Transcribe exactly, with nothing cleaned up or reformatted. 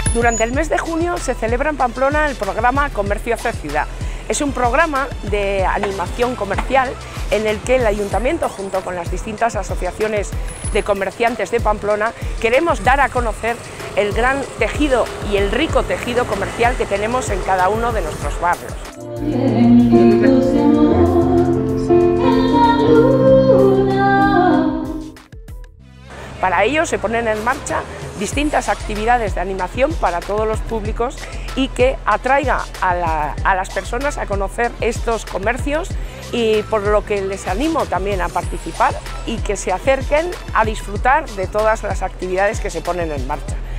Durante el mes de junio se celebra en Pamplona el programa Comercio hace Ciudad. Es un programa de animación comercial en el que el Ayuntamiento, junto con las distintas asociaciones de comerciantes de Pamplona, queremos dar a conocer el gran tejido y el rico tejido comercial que tenemos en cada uno de nuestros barrios. Para ello se ponen en marcha distintas actividades de animación para todos los públicos y que atraiga a, la, a las personas a conocer estos comercios, y por lo que les animo también a participar y que se acerquen a disfrutar de todas las actividades que se ponen en marcha.